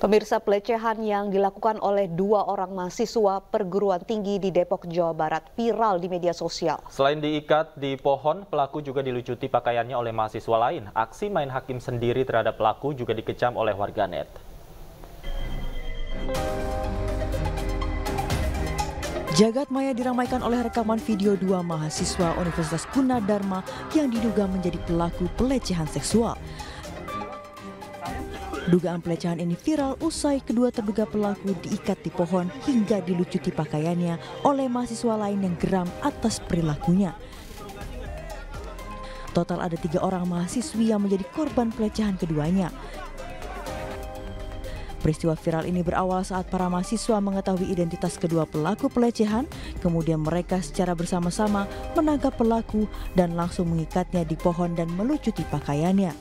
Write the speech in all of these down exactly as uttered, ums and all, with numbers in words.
Pemirsa, pelecehan yang dilakukan oleh dua orang mahasiswa perguruan tinggi di Depok, Jawa Barat viral di media sosial. Selain diikat di pohon, pelaku juga dilucuti pakaiannya oleh mahasiswa lain. Aksi main hakim sendiri terhadap pelaku juga dikecam oleh warganet. Jagat maya diramaikan oleh rekaman video dua mahasiswa Universitas Gunadarma yang diduga menjadi pelaku pelecehan seksual. Dugaan pelecehan ini viral usai kedua terduga pelaku diikat di pohon hingga dilucuti pakaiannya oleh mahasiswa lain yang geram atas perilakunya. Total ada tiga orang mahasiswi yang menjadi korban pelecehan keduanya. Peristiwa viral ini berawal saat para mahasiswa mengetahui identitas kedua pelaku pelecehan, kemudian mereka secara bersama-sama menangkap pelaku dan langsung mengikatnya di pohon dan melucuti pakaiannya.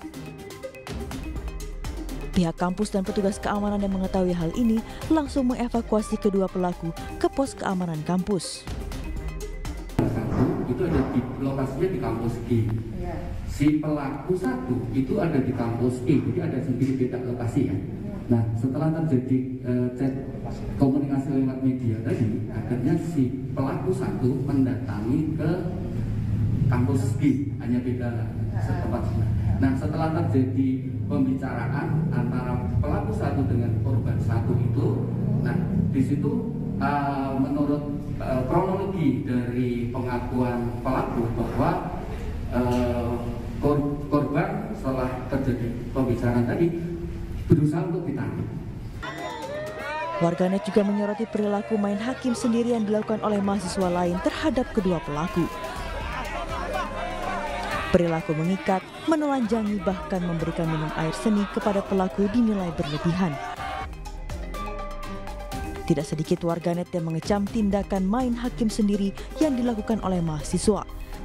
Pihak kampus dan petugas keamanan yang mengetahui hal ini langsung mengevakuasi kedua pelaku ke pos keamanan kampus. Satu itu ada di lokasinya di kampus G. Si pelaku satu itu ada di kampus E, jadi ada sendiri beda lokasi ya. Nah, setelah terjadi uh, chat komunikasi lewat media tadi, akhirnya si pelaku satu mendatangi ke kampus G, hanya beda setempat. Nah, setelah terjadi pembicaraan antara pelaku satu dengan korban satu itu, nah di situ uh, menurut uh, kronologi dari pengakuan pelaku bahwa uh, kor korban setelah terjadi pembicaraan tadi berusaha untuk ditangkap. Warganet juga menyoroti perilaku main hakim sendiri yang dilakukan oleh mahasiswa lain terhadap kedua pelaku. Perilaku mengikat, menelanjangi, bahkan memberikan minum air seni kepada pelaku dinilai berlebihan. Tidak sedikit warganet yang mengecam tindakan main hakim sendiri yang dilakukan oleh mahasiswa.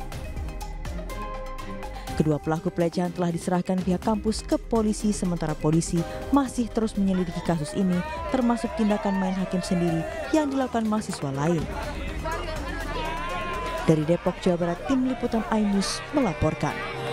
Kedua pelaku pelecehan telah diserahkan pihak kampus ke polisi, sementara polisi masih terus menyelidiki kasus ini, termasuk tindakan main hakim sendiri yang dilakukan mahasiswa lain. Dari Depok, Jawa Barat, Tim Liputan iNews melaporkan.